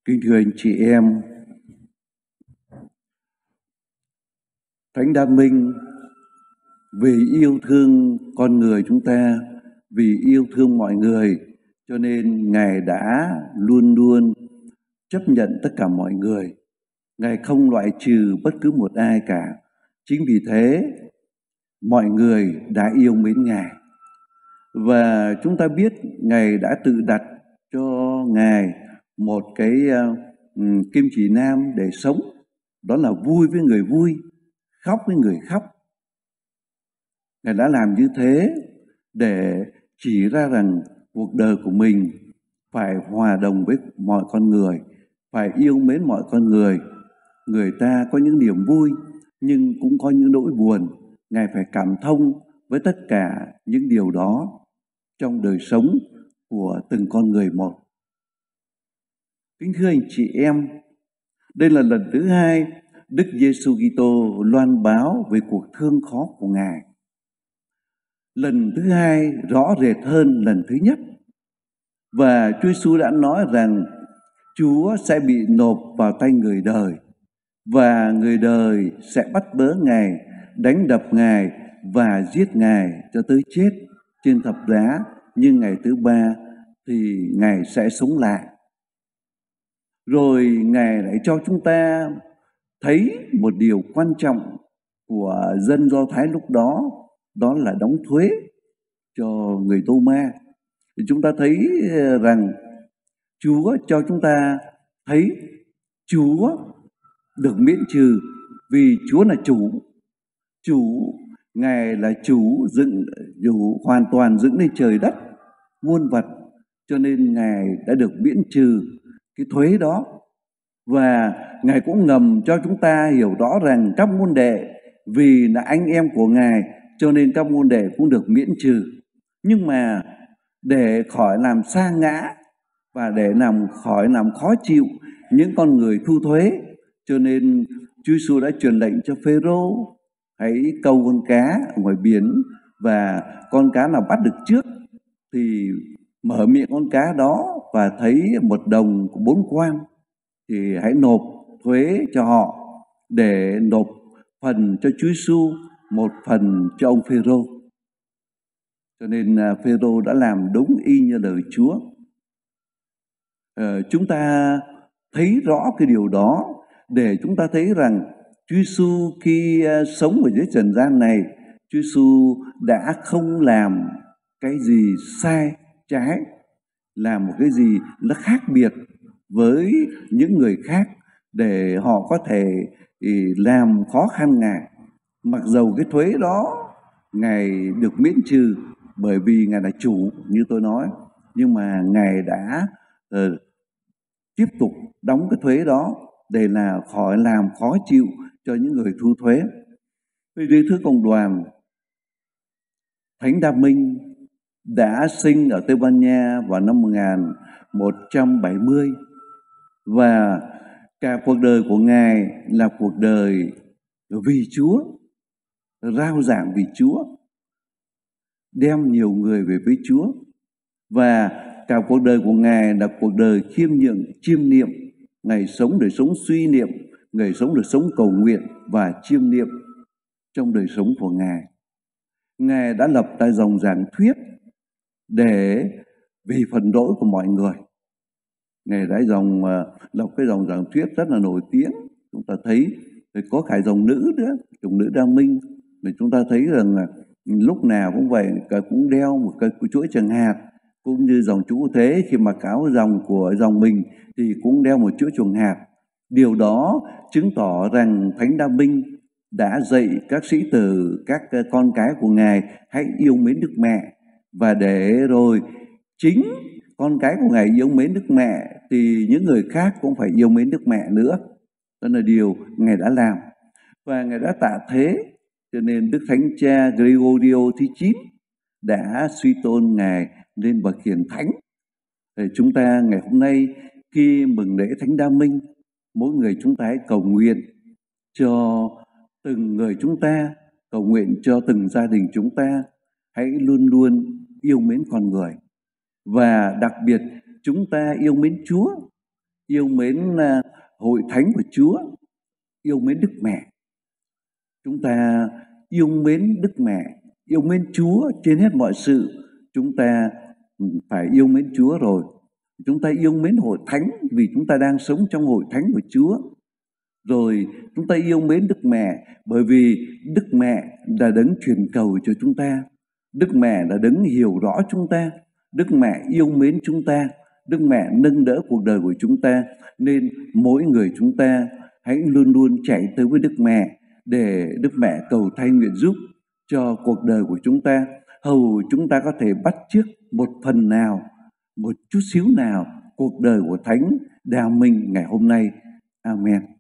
Kính thưa anh chị em, Thánh Đa Minh vì yêu thương con người chúng ta, vì yêu thương mọi người, cho nên Ngài đã luôn luôn chấp nhận tất cả mọi người. Ngài không loại trừ bất cứ một ai cả. Chính vì thế, mọi người đã yêu mến Ngài. Và chúng ta biết Ngài đã tự đặt cho Ngài một cái kim chỉ nam để sống. Đó là vui với người vui, khóc với người khóc. Ngài đã làm như thế để chỉ ra rằng cuộc đời của mình phải hòa đồng với mọi con người, phải yêu mến mọi con người. Người ta có những niềm vui nhưng cũng có những nỗi buồn. Ngài phải cảm thông với tất cả những điều đó trong đời sống của từng con người một. Kính thưa anh chị em, đây là lần thứ hai Đức Giêsu Kitô loan báo về cuộc thương khó của Ngài. Lần thứ hai rõ rệt hơn lần thứ nhất. Và Chúa Giêsu đã nói rằng Chúa sẽ bị nộp vào tay người đời và người đời sẽ bắt bớ Ngài, đánh đập Ngài và giết Ngài cho tới chết trên thập giá, nhưng ngày thứ ba thì Ngài sẽ sống lại. Rồi Ngài lại cho chúng ta thấy một điều quan trọng của dân Do Thái lúc đó, đó là đóng thuế cho người Tô Ma. Thì chúng ta thấy rằng Chúa cho chúng ta thấy Chúa được miễn trừ vì Chúa là chủ, Ngài là chủ hoàn toàn dựng lên trời đất, muôn vật, cho nên Ngài đã được miễn trừ cái thuế đó. Và Ngài cũng ngầm cho chúng ta hiểu rõ rằng các môn đệ vì là anh em của Ngài cho nên các môn đệ cũng được miễn trừ. Nhưng mà để khỏi làm sa ngã và để khỏi làm khó chịu những con người thu thuế, cho nên Chúa Giêsu đã truyền lệnh cho Phêrô hãy câu con cá ở ngoài biển, và con cá nào bắt được trước thì mở miệng con cá đó và thấy một đồng của 4 quan thì hãy nộp thuế cho họ, để nộp phần cho Chúa Giêsu, một phần cho ông Phêrô. Cho nên Phêrô đã làm đúng y như lời Chúa. Chúng ta thấy rõ cái điều đó để chúng ta thấy rằng Chúa Giêsu khi sống ở dưới trần gian này, Chúa Giêsu đã không làm cái gì sai trái, làm một cái gì nó khác biệt với những người khác để họ có thể làm khó khăn Ngài. Mặc dầu cái thuế đó Ngài được miễn trừ bởi vì Ngài là chủ như tôi nói, nhưng mà Ngài đã tiếp tục đóng cái thuế đó để là khỏi làm khó chịu cho những người thu thuế. Thưa cộng đoàn, Thánh Đa Minh đã sinh ở Tây Ban Nha vào năm 1170 và cả cuộc đời của Ngài là cuộc đời vì Chúa, rao giảng vì Chúa, đem nhiều người về với Chúa. Và cả cuộc đời của Ngài là cuộc đời khiêm nhường, chiêm niệm. Ngài sống đời sống suy niệm, Ngài sống đời sống cầu nguyện và chiêm niệm trong đời sống của Ngài. Ngài đã lập ra dòng giảng thuyết để vì phần lỗi của mọi người. Ngài đã lập cái dòng giảng thuyết rất là nổi tiếng. Chúng ta thấy có cả dòng nữ nữa, dòng nữ Đa Minh. Thì chúng ta thấy rằng là lúc nào cũng vậy, cũng đeo một cái chuỗi tràng hạt, cũng như dòng Chú Thế khi mặc áo dòng của dòng mình thì cũng đeo một chuỗi tràng hạt. Điều đó chứng tỏ rằng Thánh Đa Minh đã dạy các sĩ tử, các con cái của Ngài hãy yêu mến Đức Mẹ, và để rồi chính con cái của Ngài yêu mến Đức Mẹ thì những người khác cũng phải yêu mến Đức Mẹ nữa. Đó là điều Ngài đã làm. Và Ngài đã tạ thế, cho nên Đức Thánh Cha Gregorio thứ 9 đã suy tôn Ngài lên bậc hiền thánh. Để chúng ta ngày hôm nay khi mừng lễ Thánh Đa Minh, mỗi người chúng ta hãy cầu nguyện cho từng người chúng ta, cầu nguyện cho từng gia đình chúng ta, hãy luôn luôn yêu mến con người. Và đặc biệt chúng ta yêu mến Chúa, yêu mến hội thánh của Chúa, yêu mến Đức Mẹ. Chúng ta yêu mến Đức Mẹ, yêu mến Chúa trên hết mọi sự. Chúng ta phải yêu mến Chúa rồi. Chúng ta yêu mến hội thánh vì chúng ta đang sống trong hội thánh của Chúa. Rồi chúng ta yêu mến Đức Mẹ bởi vì Đức Mẹ là đấng truyền cầu cho chúng ta. Đức Mẹ là đấng hiểu rõ chúng ta. Đức Mẹ yêu mến chúng ta. Đức Mẹ nâng đỡ cuộc đời của chúng ta. Nên mỗi người chúng ta hãy luôn luôn chạy tới với Đức Mẹ để Đức Mẹ cầu thay nguyện giúp cho cuộc đời của chúng ta. Hầu chúng ta có thể bắt chước một phần nào, một chút xíu nào cuộc đời của Thánh Đa Minh ngày hôm nay. Amen.